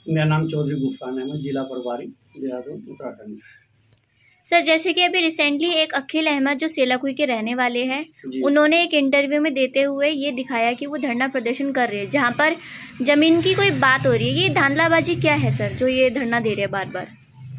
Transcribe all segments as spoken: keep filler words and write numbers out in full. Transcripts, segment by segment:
मेरा नाम चौधरी गुफरान अहमद, जिला प्रभारी देहरादून उत्तराखंड। सर, जैसे कि अभी रिसेंटली एक अखिल अहमद जो सेलाकुई के रहने वाले हैं, उन्होंने एक इंटरव्यू में देते हुए ये दिखाया कि वो धरना प्रदर्शन कर रहे हैं जहां पर जमीन की कोई बात हो रही है। ये धांधलाबाजी क्या है सर, जो ये धरना दे रहे हैं बार बार?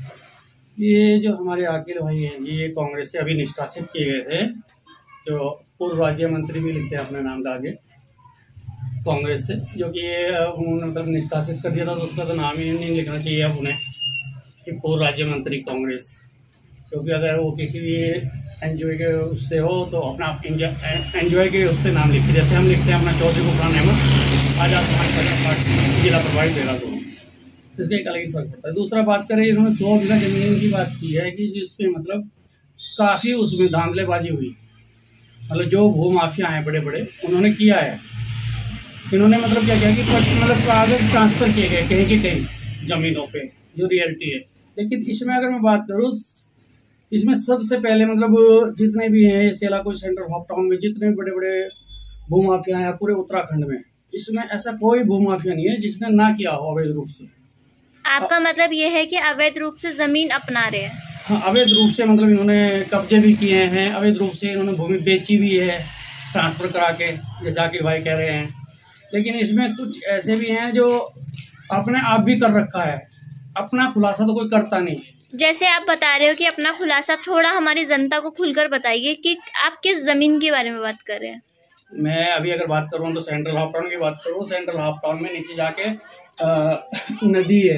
ये जो हमारे अखिल भाई हैं, ये कांग्रेस से अभी निष्कासित किए गए थे। जो पूर्व राज्य मंत्री भी लिखते हैं अपने नाम का आगे कांग्रेस से, जो कि ये उन्होंने मतलब निष्कासित कर दिया था, तो उसका तो नाम ही नहीं लिखना चाहिए अब उन्हें कि पूर्व राज्य मंत्री कांग्रेस, क्योंकि अगर वो किसी भी एनजीओ के उससे हो तो अपना एनजीओ के उस पर नाम लिखे, जैसे हम लिखते हैं अपना चौधरी गुफरान अहमद आजाद समाज पार्टी जिला प्रभारी देहरादून। इसका एक अलग ही फर्क पड़ता है। दूसरा बात करें, इन्होंने सौ बीघा जमीन की बात की है कि जिसमें मतलब काफ़ी उसमें धांधलेबाजी हुई, मतलब जो भू माफिया हैं बड़े बड़े उन्होंने किया है। इन्होंने मतलब क्या किया कि मतलब कागज ट्रांसफ़र किए गए कहीं के कहीं ज़मीनों पे, जो रियलिटी है। लेकिन इसमें अगर मैं बात करूँ, इसमें सबसे पहले मतलब जितने भी हैं सेलाकुई सेंट्रल हॉप टाउन में जितने बड़े बड़े भू माफिया हैं पूरे उत्तराखंड में, इसमें ऐसा कोई भू माफिया नहीं है जिसने ना किया हो अवैध रूप से। आपका मतलब ये है कि अवैध रूप से जमीन अपना रहे हैं? हाँ, अवैध रूप से मतलब इन्होंने कब्जे भी किए हैं, अवैध रूप से इन्होंने भूमि बेची भी है ट्रांसफ़र करा के, जैसे जाकिर भाई कह रहे हैं। लेकिन इसमें कुछ ऐसे भी हैं जो अपने आप भी कर रखा है, अपना खुलासा तो कोई करता नहीं है। जैसे आप बता रहे हो कि अपना खुलासा, थोड़ा हमारी जनता को खुलकर बताइए कि आप किस जमीन के बारे में बात कर रहे हैं? मैं अभी अगर बात करूँ तो सेंट्रल हॉप टाउन की बात करूँ। सेंट्रल हॉप टाउन में नीचे जाके आ, नदी है,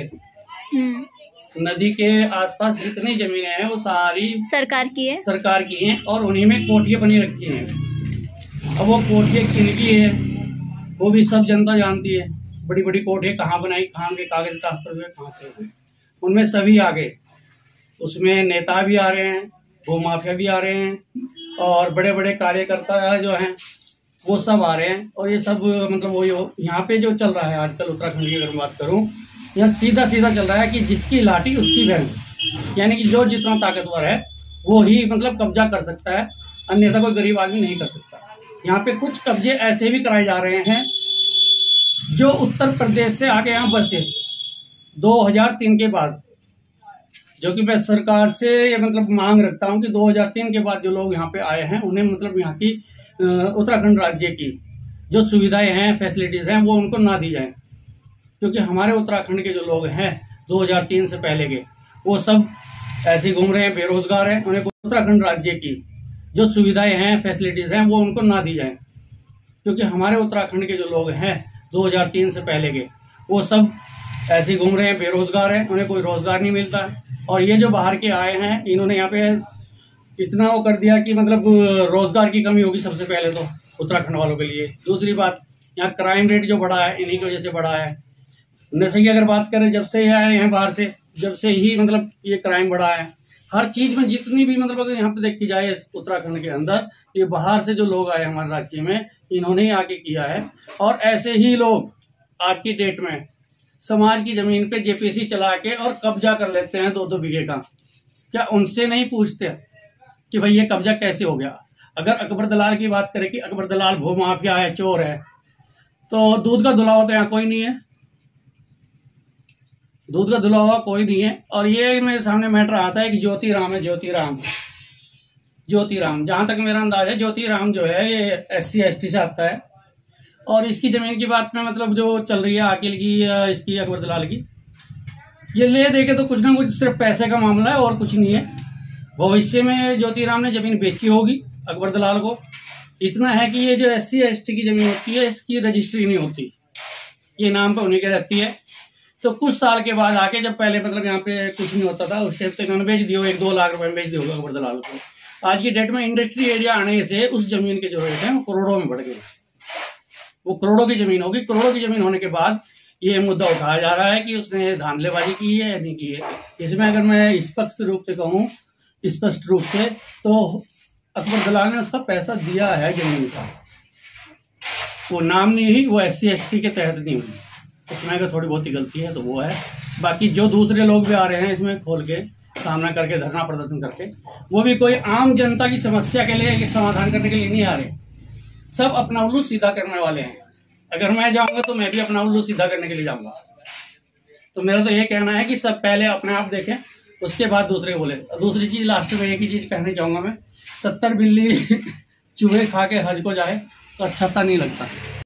नदी के आसपास जितनी जमीनें हैं वो सारी सरकार की है सरकार की हैं और उन्हीं में कोठियाँ बनी रखी हैं। अब वो कोठियाँ किनकी है वो भी सब जनता जानती है। बड़ी बड़ी कोठियाँ कहाँ बनाई, कहाँ के कागज ट्रांसफर हुए, कहाँ से हुए, उनमें सभी आ गए। उसमें नेता भी आ रहे हैं, भू माफिया भी आ रहे हैं, और बड़े बड़े कार्यकर्ता जो हैं वो सब आ रहे हैं। और ये सब मतलब वो यहाँ पे जो चल रहा है आजकल उत्तराखंड की अगर मैं बात करूँ, यहाँ सीधा सीधा चल रहा है कि जिसकी लाठी उसकी भैंस, यानी कि जो जितना ताकतवर है वो ही मतलब कब्जा कर सकता है, अन्यथा कोई गरीब आदमी नहीं कर सकता। यहाँ पे कुछ कब्जे ऐसे भी कराए जा रहे हैं जो उत्तर प्रदेश से आके यहाँ बसे दो हज़ार तीन के बाद, जो कि मैं सरकार से ये मतलब मांग रखता हूँ कि दो हज़ार तीन के बाद जो लोग यहाँ पे आए हैं उन्हें मतलब यहाँ की उत्तराखंड राज्य की जो सुविधाएं हैं, फैसिलिटीज़ हैं, वो उनको ना दी जाए। क्योंकि हमारे उत्तराखंड के जो लोग हैं दो हज़ार तीन से पहले के, वो सब ऐसे घूम रहे हैं, बेरोजगार हैं। उन्हें उत्तराखंड राज्य की जो सुविधाएं हैं, फैसिलिटीज़ हैं, वो उनको ना दी जाए। क्योंकि हमारे उत्तराखंड के जो लोग हैं दो हज़ार तीन से पहले के, वो सब ऐसे घूम रहे हैं, बेरोजगार हैं, उन्हें कोई रोजगार नहीं मिलता। और ये जो बाहर के आए हैं, इन्होंने यहाँ पे इतना वो कर दिया कि मतलब रोजगार की कमी होगी सबसे पहले तो उत्तराखंड वालों के लिए। दूसरी बात, यहाँ क्राइम रेट जो बढ़ा है इन्हीं की वजह से बढ़ा है। नशे की अगर बात करें, जब से ये आए हैं बाहर से, जब से ही मतलब ये क्राइम बढ़ा है। हर चीज में जितनी भी मतलब अगर यहाँ पे देखी जाए उत्तराखंड के अंदर, ये बाहर से जो लोग आए हमारे राज्य में, इन्होंने ही आके किया है। और ऐसे ही लोग आज की डेट में समाज की जमीन पे जेपीसी चला के और कब्जा कर लेते हैं दो दो बीघे का। क्या उनसे नहीं पूछते कि भाई ये कब्जा कैसे हो गया? अगर अकबर दलाल की बात करें कि अकबर दलाल भू माफिया है, चोर है, तो दूध का धुला हुआ तो यहाँ कोई नहीं है, दूध का धुला हुआ कोई नहीं है। और ये मेरे सामने मैटर आता है कि ज्योति राम है, ज्योति राम ज्योति राम जहां तक मेरा अंदाज है, ज्योति राम जो है ये एस सी एस टी से आता है। और इसकी जमीन की बात में मतलब जो चल रही है आकिल की, इसकी अकबर दलाल की, ये ले दे के तो कुछ ना कुछ सिर्फ पैसे का मामला है और कुछ नहीं है। भविष्य में ज्योति राम ने जमीन बेची होगी अकबर दलाल को। इतना है कि ये जो एस सी एस टी की जमीन होती है इसकी रजिस्ट्री नहीं होती, ये नाम पे उन्हीं के रहती है। तो कुछ साल के बाद आके, जब पहले मतलब यहाँ पे कुछ नहीं होता था, उस टाइम पे इन्होंने बेच दिया, एक दो लाख रुपए में बेच दिया होगा अकबर दलाल को। आज की डेट में इंडस्ट्री एरिया आने से उस जमीन के जो रेट है वो करोड़ों में बढ़ गए, वो करोड़ों की जमीन होगी। करोड़ों की जमीन होने के बाद ये मुद्दा उठाया जा रहा है कि उसने धांधलेबाजी की है या नहीं की है। इसमें अगर मैं स्पष्ट रूप से कहूँ, स्पष्ट रूप से, तो अकबर दलाल ने उसका पैसा दिया है जमीन का, वो नाम नहीं हुई, वो एस सी एस टी के तहत नहीं हुई। उसमें अगर थोड़ी बहुत ही गलती है तो वो है। बाकी जो दूसरे लोग भी आ रहे हैं इसमें खोल के सामना करके, धरना प्रदर्शन करके, वो भी कोई आम जनता की समस्या के लिए समाधान करने के लिए नहीं आ रहे, सब अपना उल्लू सीधा करने वाले हैं। अगर मैं जाऊंगा तो मैं भी अपना उल्लू सीधा करने के लिए जाऊंगा। तो मेरा तो ये कहना है कि सब पहले अपने आप देखें, उसके बाद दूसरे को बोले। दूसरी चीज लास्ट में एक ही चीज कहना चाहूंगा मैं, सत्तर बिल्ली चूहे खा के हज को जाए तो अच्छा सा नहीं लगता।